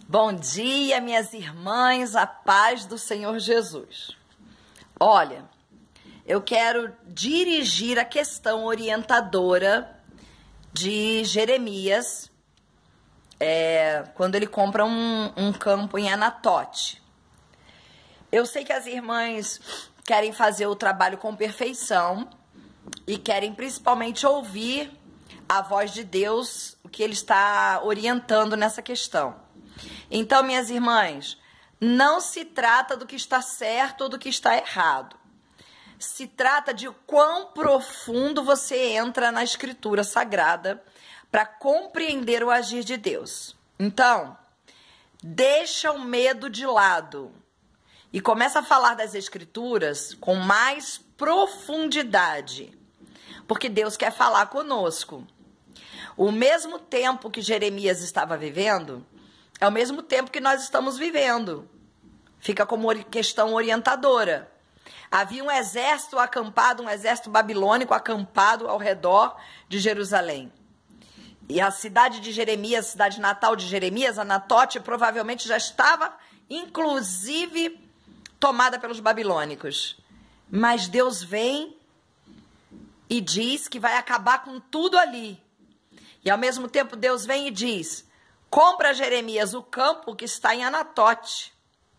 Bom dia, minhas irmãs, a paz do Senhor Jesus. Olha, eu quero dirigir a questão orientadora de Jeremias, quando ele compra um campo em Anatote. Eu sei que as irmãs querem fazer o trabalho com perfeição e querem principalmente ouvir a voz de Deus, o que ele está orientando nessa questão. Então, minhas irmãs, não se trata do que está certo ou do que está errado. Se trata de quão profundo você entra na Escritura Sagrada para compreender o agir de Deus. Então, deixa o medo de lado e começa a falar das Escrituras com mais profundidade, porque Deus quer falar conosco. O mesmo tempo que Jeremias estava vivendo é o mesmo tempo que nós estamos vivendo. Fica como questão orientadora. Havia um exército acampado, um exército babilônico acampado ao redor de Jerusalém. E a cidade de Jeremias, a cidade natal de Jeremias, Anatote, provavelmente já estava, inclusive, tomada pelos babilônicos. Mas Deus vem e diz que vai acabar com tudo ali. E ao mesmo tempo Deus vem e diz: compra, Jeremias, o campo que está em Anatote.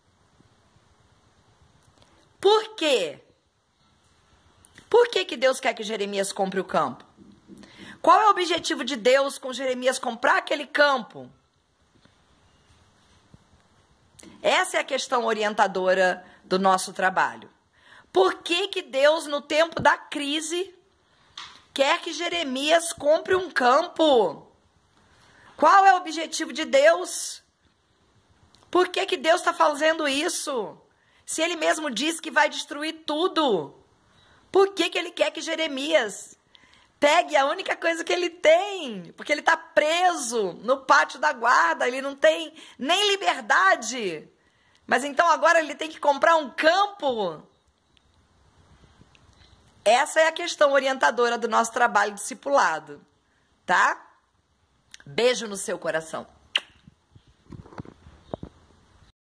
Por quê? Por que Deus quer que Jeremias compre o campo? Qual é o objetivo de Deus com Jeremias comprar aquele campo? Essa é a questão orientadora do nosso trabalho. Por que Deus, no tempo da crise, quer que Jeremias compre um campo? Qual é o objetivo de Deus? Por que Deus está fazendo isso? Se ele mesmo diz que vai destruir tudo, por que ele quer que Jeremias pegue a única coisa que ele tem? Porque ele está preso no pátio da guarda, ele não tem nem liberdade. Mas então agora ele tem que comprar um campo? Essa é a questão orientadora do nosso trabalho discipulado, tá? Beijo no seu coração.